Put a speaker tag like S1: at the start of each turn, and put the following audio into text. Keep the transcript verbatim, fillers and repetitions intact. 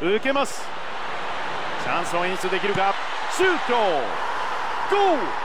S1: 受けます。チャンスを演出できるか。シュート。ゴール。